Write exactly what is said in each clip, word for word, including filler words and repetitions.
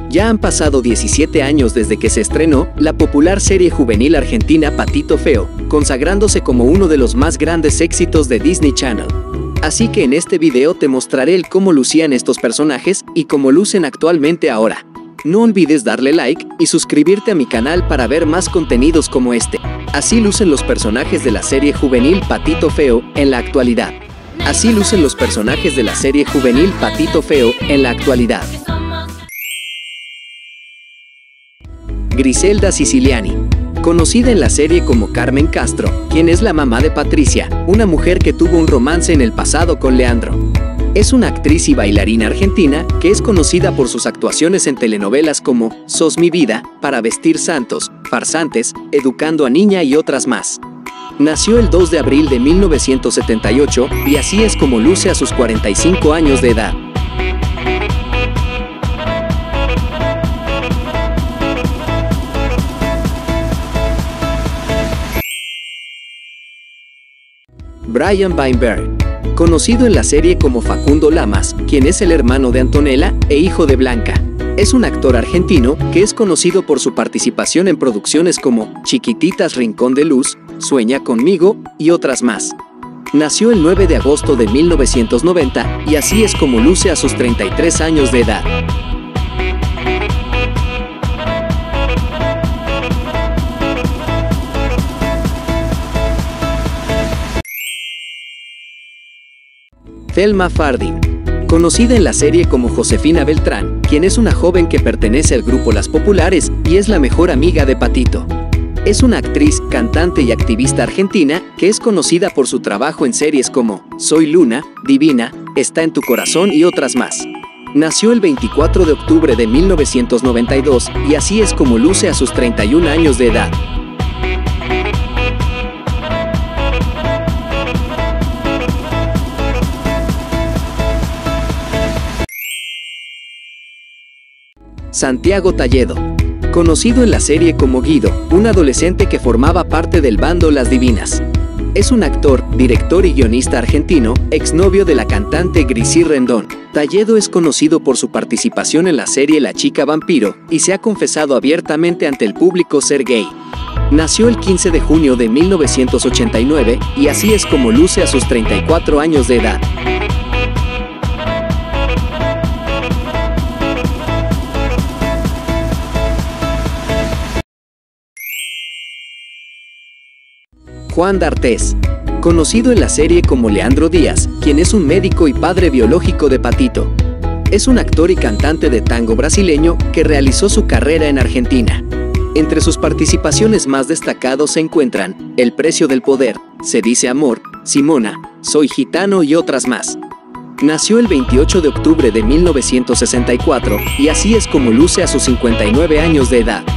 Ya han pasado diecisiete años desde que se estrenó la popular serie juvenil argentina Patito Feo, consagrándose como uno de los más grandes éxitos de Disney Channel. Así que en este video te mostraré el cómo lucían estos personajes y cómo lucen actualmente ahora. No olvides darle like y suscribirte a mi canal para ver más contenidos como este. Así lucen los personajes de la serie juvenil Patito Feo en la actualidad. Así lucen los personajes de la serie juvenil Patito Feo en la actualidad. Griselda Siciliani, conocida en la serie como Carmen Castro, quien es la mamá de Patricia, una mujer que tuvo un romance en el pasado con Leandro. Es una actriz y bailarina argentina que es conocida por sus actuaciones en telenovelas como Sos mi vida, Para vestir santos, Farsantes, Educando a niña y otras más. Nació el dos de abril de mil novecientos setenta y ocho y así es como luce a sus cuarenta y cinco años de edad. Brian Weinberg, conocido en la serie como Facundo Lamas, quien es el hermano de Antonella e hijo de Blanca. Es un actor argentino que es conocido por su participación en producciones como Chiquititas Rincón de Luz, Sueña conmigo y otras más. Nació el nueve de agosto de mil novecientos noventa y así es como luce a sus treinta y tres años de edad. Thelma Fardin, conocida en la serie como Josefina Beltrán, quien es una joven que pertenece al grupo Las Populares y es la mejor amiga de Patito. Es una actriz, cantante y activista argentina que es conocida por su trabajo en series como Soy Luna, Divina, Está en tu corazón y otras más. Nació el veinticuatro de octubre de mil novecientos noventa y dos y así es como luce a sus treinta y un años de edad. Santiago Talledo, conocido en la serie como Guido, un adolescente que formaba parte del bando Las Divinas. Es un actor, director y guionista argentino, exnovio de la cantante Grisy Rendón. Talledo es conocido por su participación en la serie La Chica Vampiro y se ha confesado abiertamente ante el público ser gay. Nació el quince de junio de mil novecientos ochenta y nueve y así es como luce a sus treinta y cuatro años de edad. Juan D'Artés, conocido en la serie como Leandro Díaz, quien es un médico y padre biológico de Patito. Es un actor y cantante de tango brasileño que realizó su carrera en Argentina. Entre sus participaciones más destacados se encuentran El precio del poder, Se dice amor, Simona, Soy gitano y otras más. Nació el veintiocho de octubre de mil novecientos sesenta y cuatro y así es como luce a sus cincuenta y nueve años de edad.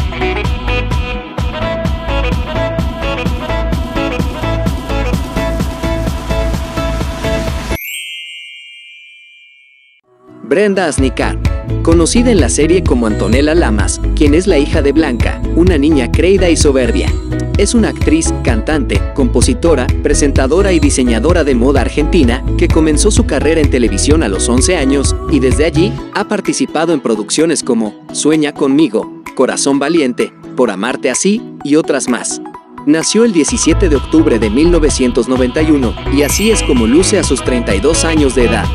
Brenda Asnicar, conocida en la serie como Antonella Lamas, quien es la hija de Blanca, una niña creída y soberbia. Es una actriz, cantante, compositora, presentadora y diseñadora de moda argentina que comenzó su carrera en televisión a los once años y desde allí ha participado en producciones como Sueña conmigo, Corazón valiente, Por amarte así y otras más. Nació el diecisiete de octubre de mil novecientos noventa y uno y así es como luce a sus treinta y dos años de edad.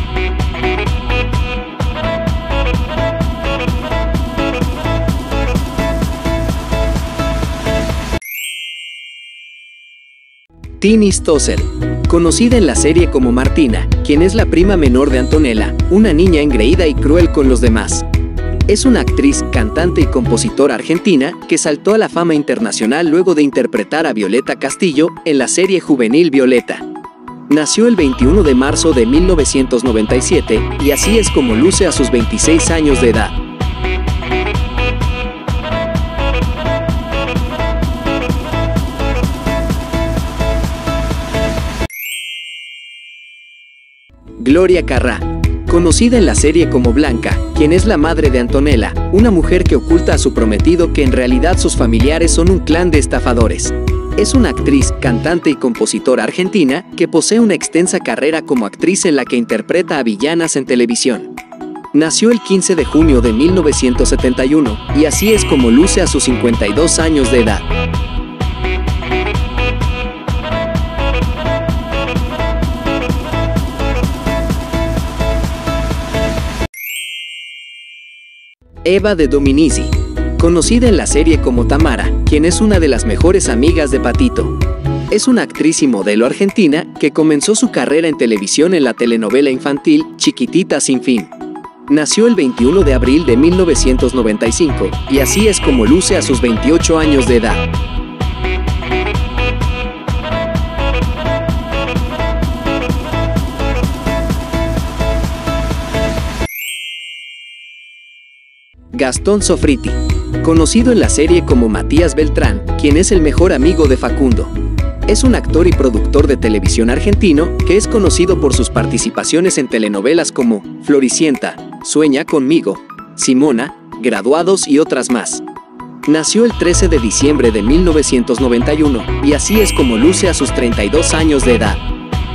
Tini Stossel, conocida en la serie como Martina, quien es la prima menor de Antonella, una niña engreída y cruel con los demás. Es una actriz, cantante y compositora argentina que saltó a la fama internacional luego de interpretar a Violeta Castillo en la serie juvenil Violeta. Nació el veintiuno de marzo de mil novecientos noventa y siete y así es como luce a sus veintiséis años de edad. Gloria Carrá, conocida en la serie como Blanca, quien es la madre de Antonella, una mujer que oculta a su prometido que en realidad sus familiares son un clan de estafadores. Es una actriz, cantante y compositora argentina que posee una extensa carrera como actriz en la que interpreta a villanas en televisión. Nació el quince de junio de mil novecientos setenta y uno, y así es como luce a sus cincuenta y dos años de edad. Eva de Dominici, conocida en la serie como Tamara, quien es una de las mejores amigas de Patito. Es una actriz y modelo argentina que comenzó su carrera en televisión en la telenovela infantil Chiquitita sin fin. Nació el veintiuno de abril de mil novecientos noventa y cinco, y así es como luce a sus veintiocho años de edad. Gastón Sofriti, conocido en la serie como Matías Beltrán, quien es el mejor amigo de Facundo. Es un actor y productor de televisión argentino que es conocido por sus participaciones en telenovelas como Floricienta, Sueña conmigo, Simona, Graduados y otras más. Nació el trece de diciembre de mil novecientos noventa y uno, y así es como luce a sus treinta y dos años de edad.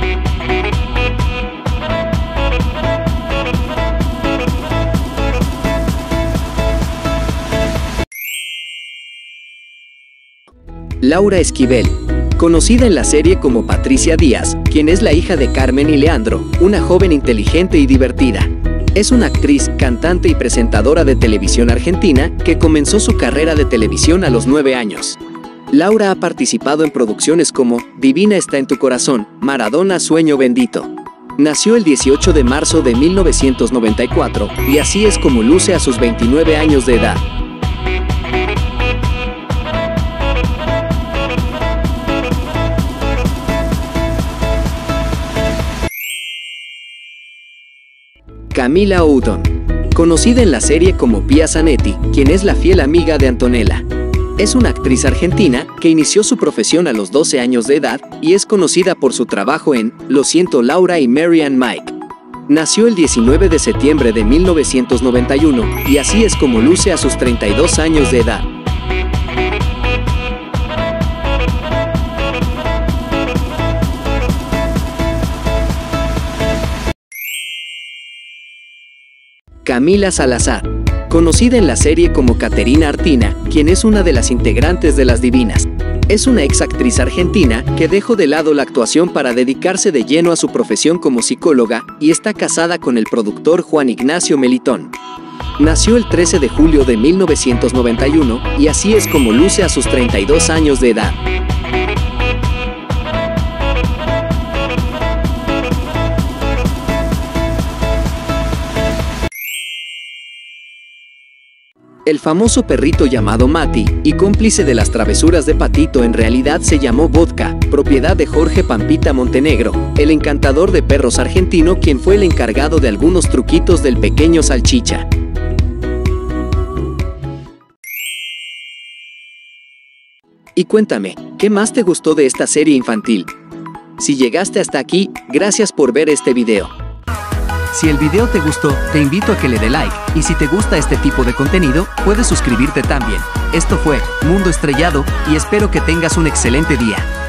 Laura Esquivel, conocida en la serie como Patricia Díaz, quien es la hija de Carmen y Leandro, una joven inteligente y divertida. Es una actriz, cantante y presentadora de televisión argentina que comenzó su carrera de televisión a los nueve años. Laura ha participado en producciones como Divina está en tu corazón, Maradona Sueño bendito. Nació el dieciocho de marzo de mil novecientos noventa y cuatro, y así es como luce a sus veintinueve años de edad. Camila Houghton, conocida en la serie como Pia Zanetti, quien es la fiel amiga de Antonella. Es una actriz argentina que inició su profesión a los doce años de edad y es conocida por su trabajo en Lo siento Laura y Mary and Mike. Nació el diecinueve de septiembre de mil novecientos noventa y uno, y así es como luce a sus treinta y dos años de edad. Camila Salazar, conocida en la serie como Caterina Artina, quien es una de las integrantes de Las Divinas. Es una ex actriz argentina que dejó de lado la actuación para dedicarse de lleno a su profesión como psicóloga y está casada con el productor Juan Ignacio Melitón. Nació el trece de julio de mil novecientos noventa y uno, y así es como luce a sus treinta y dos años de edad. El famoso perrito llamado Mati, y cómplice de las travesuras de Patito, en realidad se llamó Vodka, propiedad de Jorge Pampita Montenegro, el encantador de perros argentino, quien fue el encargado de algunos truquitos del pequeño Salchicha. Y cuéntame, ¿qué más te gustó de esta serie infantil? Si llegaste hasta aquí, gracias por ver este video. Si el video te gustó, te invito a que le dé like, y si te gusta este tipo de contenido, puedes suscribirte también. Esto fue Mundo Estrellado, y espero que tengas un excelente día.